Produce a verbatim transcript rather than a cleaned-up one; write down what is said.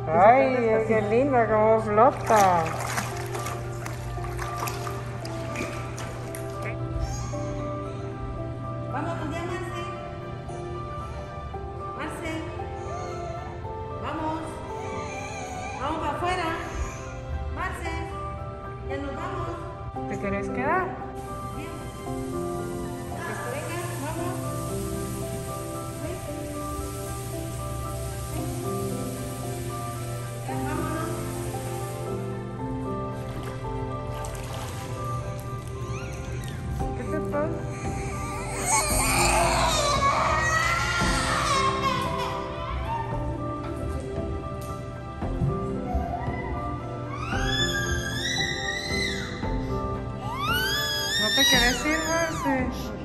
Ay, qué linda, cómo flota. Vamos, un día, Marce. Marce. Vamos. Vamos para afuera. Marce. Ya nos vamos. ¿Te querés quedar? Bien. Venga, vamos. Ven. Ya, vámonos. ¿Qué te pasa? ¿No te querés ir, Marce?